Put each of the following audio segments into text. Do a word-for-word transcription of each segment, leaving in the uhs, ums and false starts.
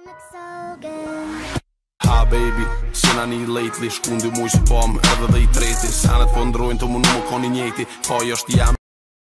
Ha baby, sin I need lately, shkundi muj spam, edhe dhe I treti. Sanet po ndrojnë të më në më koni njeti, po jo është jam.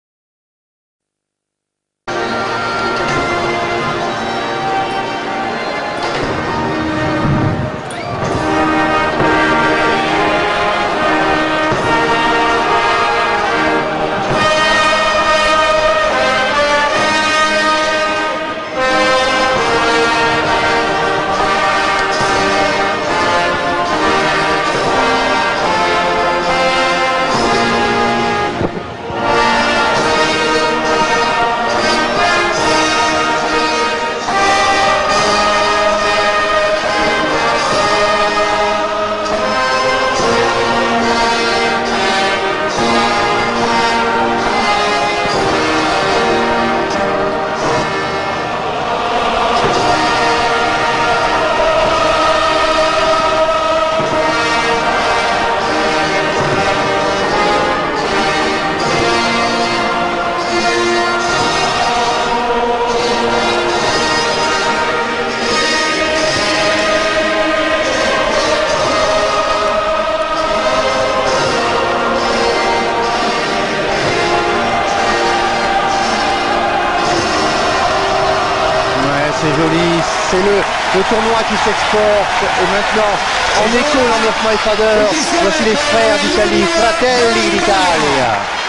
C'est joli, c'est le, le tournoi qui s'exporte et maintenant en écho dans neuf My Father, voici les frères d'Italie, Fratelli d'Italia.